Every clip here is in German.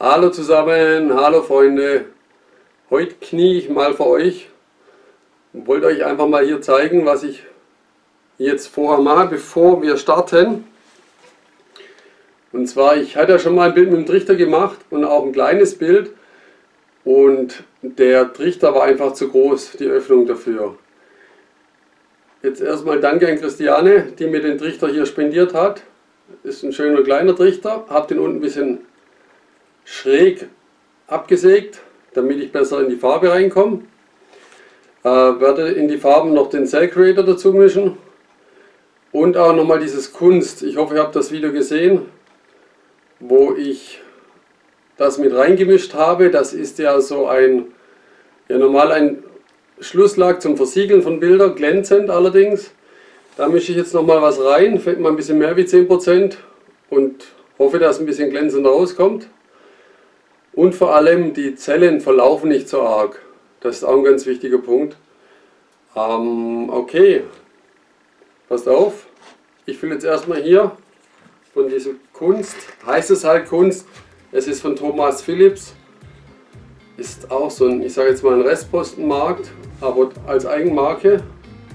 Hallo zusammen, hallo Freunde. Heute knie ich mal für euch und wollte euch einfach mal hier zeigen, was ich jetzt vorher mache, bevor wir starten. Und zwar, ich hatte ja schon mal ein Bild mit dem Trichter gemacht und auch ein kleines Bild. Und der Trichter war einfach zu groß, die Öffnung dafür. Jetzt erstmal danke an Christiane, die mir den Trichter hier spendiert hat. Ist ein schöner kleiner Trichter, habe den unten ein bisschen schräg abgesägt, damit ich besser in die Farbe reinkomme. Werde in die Farben noch den Cell Creator dazu mischen und auch nochmal dieses Kunst. Ich hoffe, ihr habt das Video gesehen, wo ich das mit reingemischt habe. Das ist ja so normal ein Schlusslack zum Versiegeln von Bildern, glänzend allerdings. Da mische ich jetzt nochmal was rein, fällt mal ein bisschen mehr wie 10% und hoffe, dass ein bisschen glänzender rauskommt. Und vor allem die Zellen verlaufen nicht so arg. Das ist auch ein ganz wichtiger Punkt. Okay, passt auf. Ich fülle jetzt erstmal hier von dieser Kunst. Heißt es halt Kunst. Es ist von Thomas Philips. Ist auch so ein, ich sage jetzt mal ein Restpostenmarkt, aber als Eigenmarke.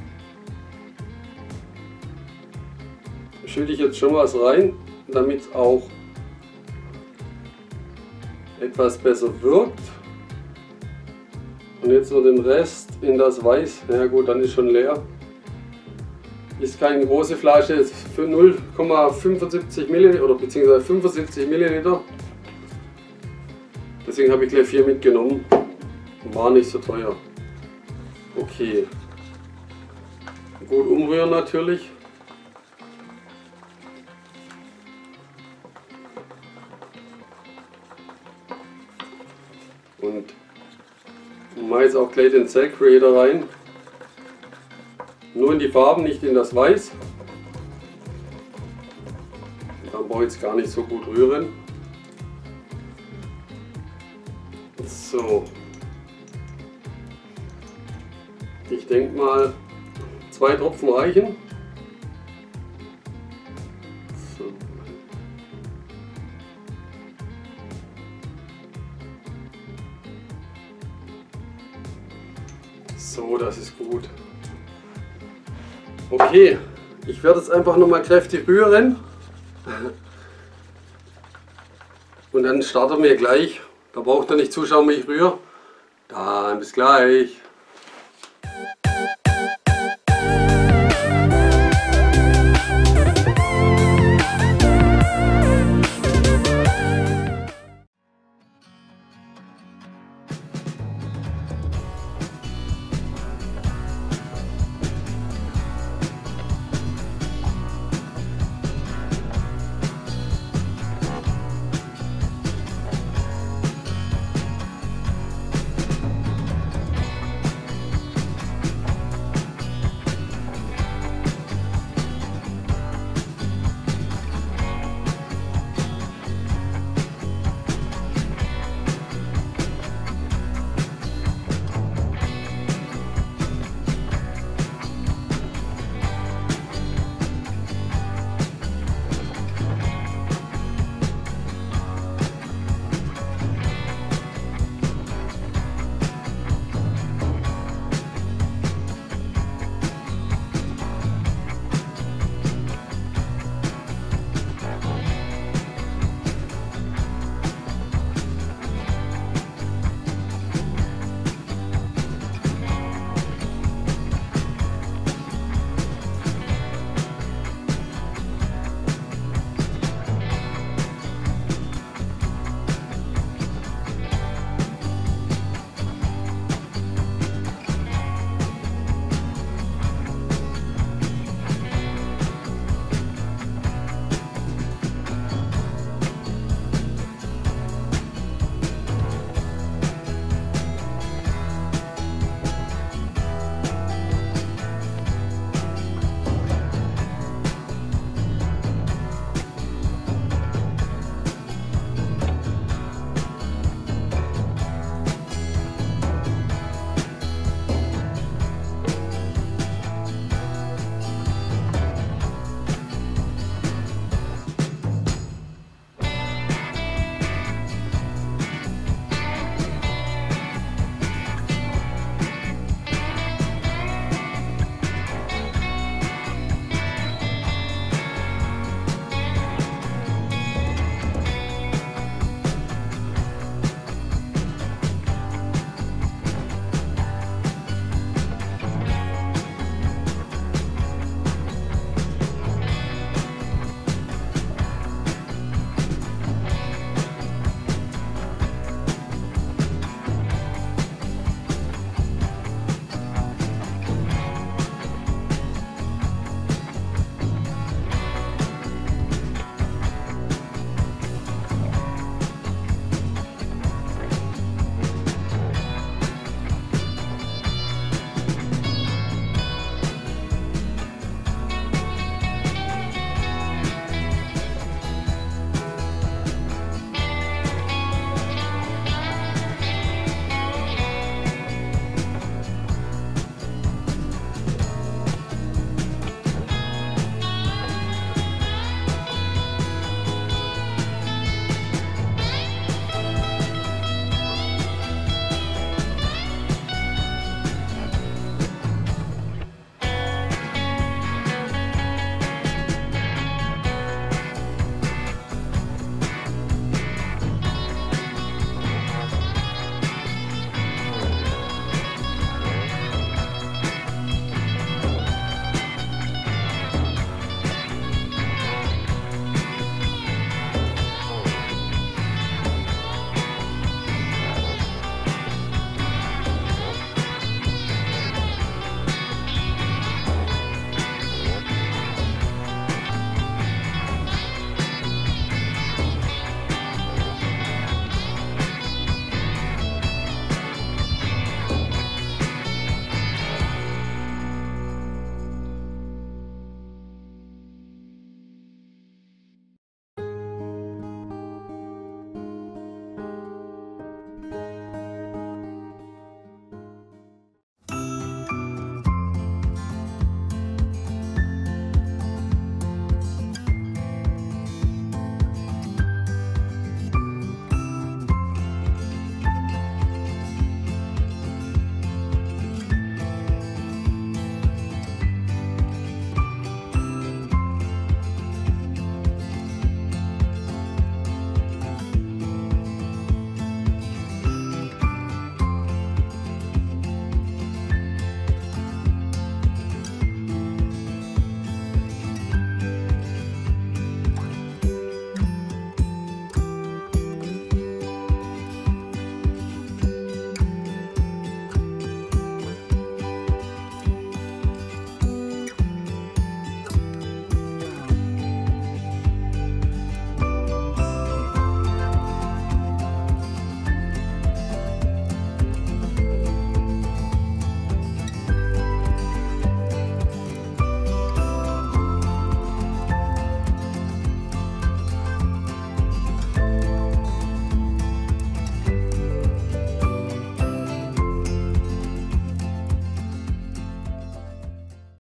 Schütte ich jetzt schon was rein, damit es auch etwas besser wirkt. Und jetzt noch den Rest in das Weiß. Ja gut, dann ist schon leer. Ist keine große Flasche, ist für 0,75 ml oder beziehungsweise 75 ml. Deswegen habe ich gleich 4 mitgenommen. War nicht so teuer. Okay. Gut umrühren natürlich. Und mache jetzt auch gleich den Cell Creator rein. Nur in die Farben, nicht in das Weiß. Dann brauche ich jetzt gar nicht so gut rühren. So. Ich denke mal, 2 Tropfen reichen. So. So, das ist gut. Okay, ich werde jetzt einfach nochmal kräftig rühren. Und dann starten wir gleich. Da braucht ihr nicht zuschauen, wie ich rühre. Dann bis gleich.